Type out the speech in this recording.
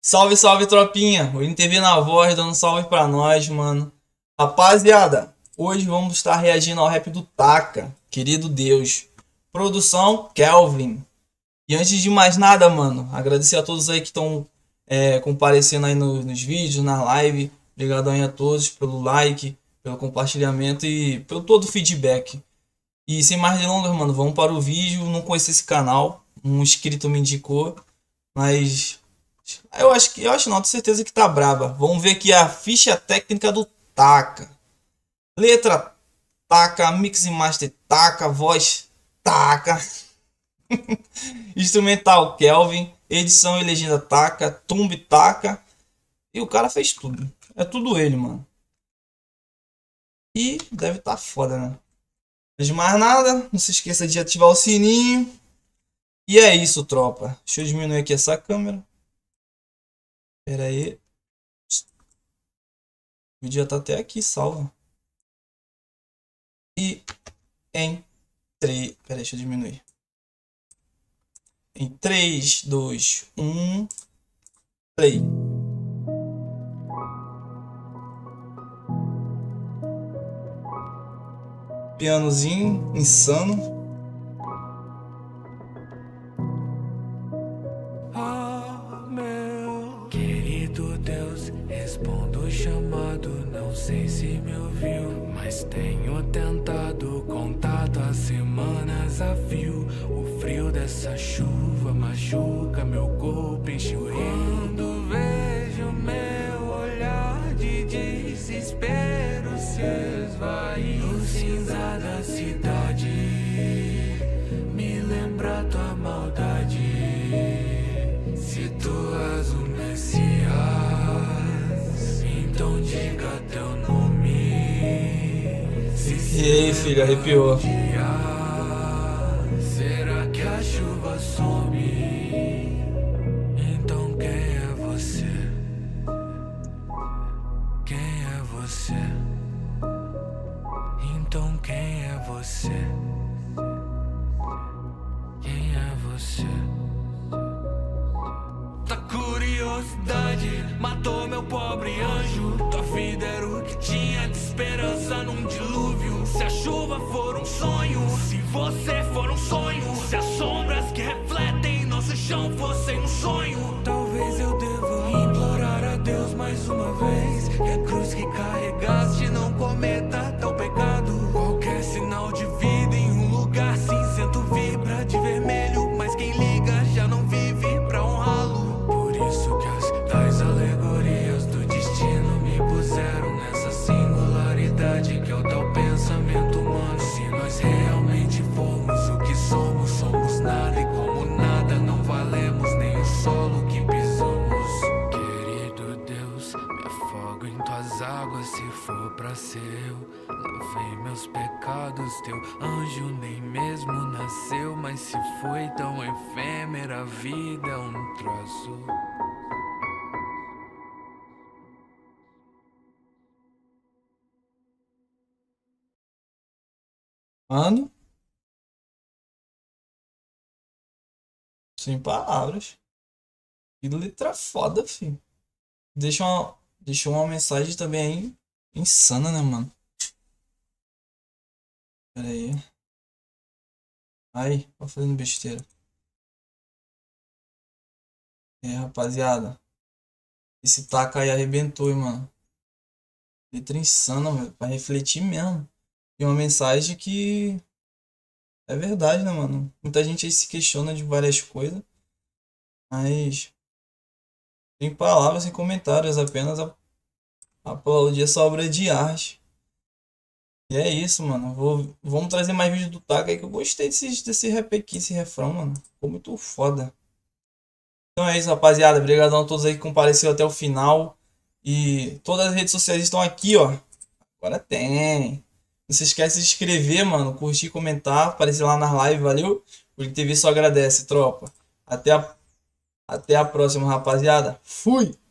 Salve, salve, tropinha! O NTV na voz, dando salve pra nós, mano. Rapaziada, hoje vamos estar reagindo ao rap do Taka, querido Deus. Produção, Kelvin. E antes de mais nada, mano, agradecer a todos aí que estão comparecendo aí nos vídeos, na live. Obrigadão aí a todos pelo like, pelo compartilhamento e pelo todo o feedback. E sem mais delongas, mano, vamos para o vídeo. Não conheço esse canal, um inscrito me indicou, mas eu acho não, tenho certeza que tá braba. Vamos ver aqui a ficha técnica do Taka. Letra Taka, mix e master Taka, voz Taka, instrumental Kelvin, edição e legenda Taka, tumb Taka. E o cara fez tudo. É tudo ele, mano. E deve estar foda, né? Antes de mais nada, não se esqueça de ativar o sininho. E é isso, tropa. Deixa eu diminuir aqui essa câmera. Pera aí. O vídeo já tá até aqui salvo. E em 3... Pera aí, deixa eu diminuir. Em 3, 2, 1... Play. Pianozinho insano. Querido Deus, respondo o chamado. Não sei se me ouviu, mas tenho tentado. Contato há semanas a fio. O frio dessa chuva machuca meu corpo, enche o rio. Quando vejo meu olhar de desespero se esvair no cinza da cidade, me lembra tua maldade. Se tu és o Messias, então diga teu nome. E aí, filho, arrepiou. Será que a chuva some? Então quem é você? Quem é você? Então quem é você? Quem é você? A curiosidade matou meu pobre anjo. Tua vida era o que tinha de esperança num dilúvio. Se a chuva for um sonho, se você for um sonho, se as sombras que refletem nosso chão fossem um sonho, talvez eu deva implorar a Deus mais uma vez que a cruz que carregaste não cometa tal pecado. Qualquer sinal de vida em um lugar cinzento vibra de vermelho, mas quem liga já não vive pra honrá-lo. Por isso que as tais alegorias do destino me puseram nessa singularidade que é o tal pensamento humano. Se nós realmente formos o que somos, somos nada, e como nada não valemos nem o solo que pisamos. Querido Deus, me afogo em tuas águas se for pra ser eu. Lavei meus pecados, teu anjo nem mesmo nasceu. Mas se foi tão efêmera, a vida é um troço. Mano, sem palavras. Que letra foda, filho. Deixou uma mensagem também aí insana, né, mano? Pera aí. Ai, tô fazendo besteira. Rapaziada. Esse Taka aí arrebentou, hein, mano. Letra insana, velho. Pra refletir mesmo. E uma mensagem que é verdade, né, mano? Muita gente aí se questiona de várias coisas. Mas sem palavras, sem comentários. Apenas aplaudir essa obra de arte. E é isso, mano. Vamos trazer mais vídeos do Taka aí que eu gostei desse rap aqui, esse refrão, mano. Ficou muito foda. Então é isso, rapaziada. Obrigadão a todos aí que compareceram até o final. E todas as redes sociais estão aqui, ó. Agora tem. Não se esquece de se inscrever, mano. Curtir, comentar, aparecer lá nas lives, valeu? O NTV só agradece, tropa. Até a próxima, rapaziada. Fui!